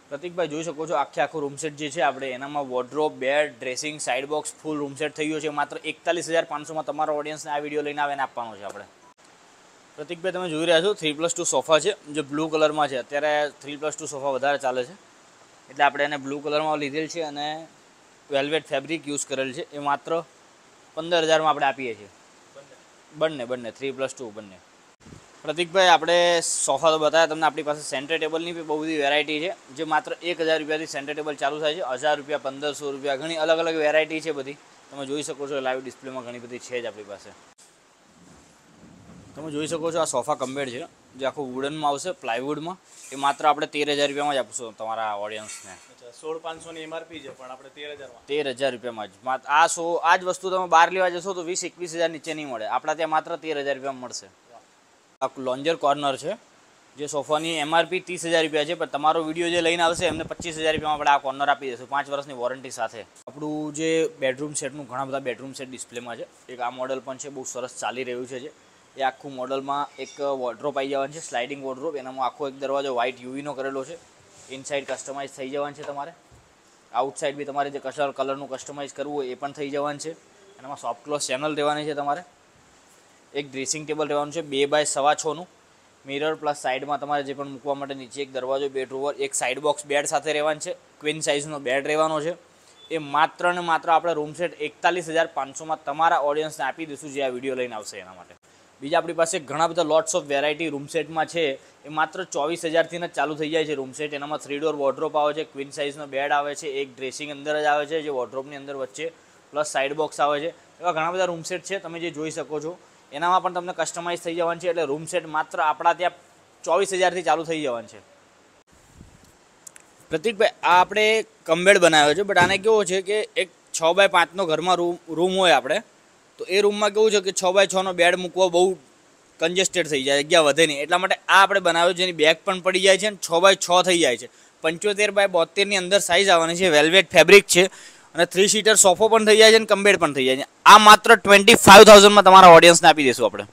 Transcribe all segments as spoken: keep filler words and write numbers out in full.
પ્રતિકભાઈ જોઈ શકો છો આખે આખું રૂમ સેટ જે છે આપણે એનામાં wardrobe, bed, dressing, side box full room set થઈ ગયો છે માત્ર એકતાલીસ હજાર પાંચસોમાં તમારા ઓડિયન્સને આ વિડીયો લઈને આવીને આપવાનો છે આપણે. પ્રતિકભાઈ તમે જોઈ રહ્યા છો થ્રી પ્લસ ટુ સોફા છે જે બ્લુ કલરમાં છે. અત્યારે થ્રી પ્લસ ટુ સોફા વધારે ચાલે છે એટલે આપણે એને બ્લુ કલરમાં લીધેલ છે અને વેલ્વેટ ફેબ્રિક યુઝ કરેલ છે. એ માત્ર પંદર હજારમાં આપણે આપીએ છીએ બંને બંને થ્રી પ્લસ ટુ બંને. પ્રતિકભાઈ આપણે સોફા તો બતાવ્યા તમને. આપણી પાસે સેન્ટર ટેબલની બી બહુ બધી વેરાયટી છે જે માત્ર એક હજાર રૂપિયાથી સેન્ટર ટેબલ ચાલુ થાય છે. હજાર રૂપિયા, પંદરસો રૂપિયા, ઘણી અલગ અલગ વેરાયટી છે બધી. તમે જોઈ શકો છો લાઈવ ડિસ્પ્લેમાં ઘણી બધી છે જ આપણી પાસે. તમે જોઈ શકો છો આ સોફા કમ્બેડ છે જે આખું વુડનમાં આવશે પ્લાયવુડમાં. એ માત્ર આપણે તેર હજાર રૂપિયામાં જ આપશું તમારા ઓડિયન્સને. સોળ પાંચસોની એમઆરપી છે પણ આપણે તેર હજારમાં તેર હજાર રૂપિયામાં જ માત્ર આ સો આ જ વસ્તુ તમે બહાર લેવા જશો તો વીસ એકવીસ હજાર નીચે નહીં મળે. આપણા ત્યાં માત્ર તેર હજાર રૂપિયામાં મળશે. આ લોન્જર કોર્નર છે જે સોફાની એમઆરપી ત્રીસ હજાર રૂપિયા છે પણ તમારો વિડીયો જે લઈને આવશે એમને પચીસ હજાર રૂપિયામાં આપણે આ કોર્નર આપી દઈશું પાંચ વર્ષની વોરંટી સાથે. આપણું જે બેડરૂમ સેટનું ઘણા બધા બેડરૂમ સેટ ડિસ્પ્લેમાં છે. એક આ મોડલ પણ છે બહુ સરસ ચાલી રહ્યું છે. જે એ આખું મોડલમાં એક વોર્ડરોબ આવી જવાનું છે સ્લાઇડિંગ વોર્ડરોબ. એનામાં આખો એક દરવાજો વ્હાઇટ યુવીનો કરેલો છે. ઇનસાઇડ કસ્ટમાઇઝ થઈ જવાનું છે તમારે. આઉટસાઇડ બી તમારે જે કલર કલરનું કસ્ટમાઇઝ કરવું હોય એ પણ થઈ જવાનું છે. એનામાં સોફ્ટ ક્લોઝ ચેનલ રહેવાની છે તમારે. એક ડ્રેસિંગ ટેબલ રહેવાનું છે બે બાય સવા છનું. મિરર પ્લસ સાઇડમાં તમારે જે પણ મૂકવા માટે નીચે એક દરવાજો, બે ડ્રોવર, એક સાઇડ બોક્સ બેડ સાથે રહેવાનું છે. ક્વીન સાઇઝનો બેડ રહેવાનો છે. એ માત્ર ને માત્ર આપણે રૂમ સેટ એકતાલીસ હજાર પાંચસોમાં તમારા ઓડિયન્સને આપી દઈશું જે આ વિડીયો લઈને આવશે એના માટે. બીજા આપણી પાસે ઘણા બધા લોટ્સ ઓફ વેરાયટી રૂમ સેટમાં છે. એ માત્ર ચોવીસ હજારથી જ ચાલુ થઈ જાય છે રૂમ સેટ. એનામાં થ્રી ડોર વોર્ડરોબ આવે છે, ક્વીન સાઇઝનો બેડ આવે છે, એક ડ્રેસિંગ અંદર જ આવે છે જે વોર્ડરોબની અંદર વચ્ચે, પ્લસ સાઇડ બોક્સ આવે છે. એવા ઘણા બધા રૂમ સેટ છે તમે જે જોઈ શકો છો. એનામાં પણ તમને કસ્ટમાઇઝ થઈ જવાનું છે. એટલે રૂમ સેટ માત્ર આપણા ત્યાં ચોવીસ હજારથી ચાલુ થઈ જવાનું છે. પ્રતિકભાઈ આ આપણે કમ્બેડ બનાવ્યો છે બટ આને કેવો છે કે એક છ બાય પાંચનો ઘરમાં રૂમ રૂમ હોય આપણે તો એ રૂમમાં કેવું છે કે છ બાય છનો બેડ મૂકવો બહુ કન્જેસ્ટેડ થઈ જાય, જગ્યા વધે નહીં. એટલા માટે આ આપણે બનાવ્યો જેની બેગ પણ પડી જાય છે અને છ બાય છ થઈ જાય છે. પંચોતેર બાય બોતેરની અંદર સાઇઝ આવવાની છે. વેલ્વેટ ફેબ્રિક છે અને થ્રી સીટર સોફો પણ થઈ જાય છે અને કમ્બેડ પણ થઈ જાય છે. આ માત્ર ટ્વેન્ટી ફાઇવ થાઉઝન્ડમાં તમારા ઓડિયન્સને આપી દઈશું આપણે.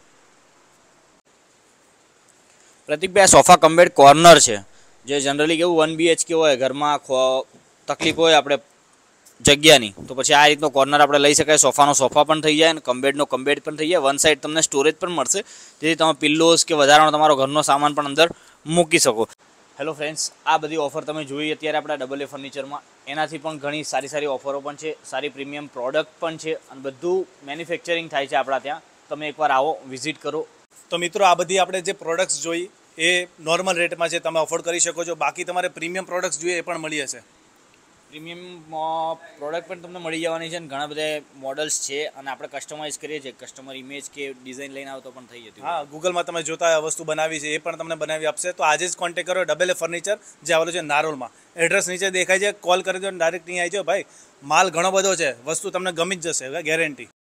પ્રતિકભાઈ આ સોફા કમ્બેડ કોર્નર છે જે જનરલી કેવું વન બીએચકે હોય ઘરમાં તકલીફ હોય આપણે જગ્યાની તો પછી આ રીતનો કોર્નર આપણે લઈ શકાય. સોફાનો સોફા પણ થઈ જાય અને કમ્બેડનો કમ્બેડ પણ થઈ જાય. વન સાઈડ તમને સ્ટોરેજ પણ મળશે જેથી તમે પિલ્લોઝ કે વધારાનો તમારો ઘરનો સામાન પણ અંદર મૂકી શકો. હેલો ફ્રેન્ડ્સ, આ બધી ઓફર તમે જોઈ અત્યારે આપણા ડબલ એ ફર્નિચરમાં. એનાથી પણ ઘણી સારી સારી ઓફરો પણ છે, સારી પ્રીમિયમ પ્રોડક્ટ પણ છે અને બધું મેન્યુફેક્ચરિંગ થાય છે આપણા ત્યાં. તમે એકવાર આવો, વિઝિટ કરો. તો મિત્રો આ બધી આપણે જે પ્રોડક્ટ્સ જોઈ એ નોર્મલ રેટમાં છે, તમે અફોર્ડ કરી શકો છો. બાકી તમારે પ્રીમિયમ પ્રોડક્ટ્સ જોઈએ એ પણ મળી હશે. પ્રીમિયમ પ્રોડક્ટ પણ તમને મળી જવાની છે અને ઘણા બધા મોડલ્સ છે અને આપણે કસ્ટમાઇઝ કરીએ છીએ. કસ્ટમર ઇમેજ કે ડિઝાઇન લઈને આવતો પણ થઈ જતી. હા, ગૂગલમાં તમે જોતા આ વસ્તુ બનાવી છે એ પણ તમને બનાવી આપશે. તો આજે જ કોન્ટેક્ટ કરો ડબલ એ ફર્નિચર જે આવેલું છે નારોલમાં. એડ્રેસ નીચે દેખાય છે, કોલ કરી દો ડાયરેક્ટ નહીં આવી જાઓ ભાઈ. માલ ઘણો બધો છે, વસ્તુ તમને ગમી જ જશે ગેરંટી.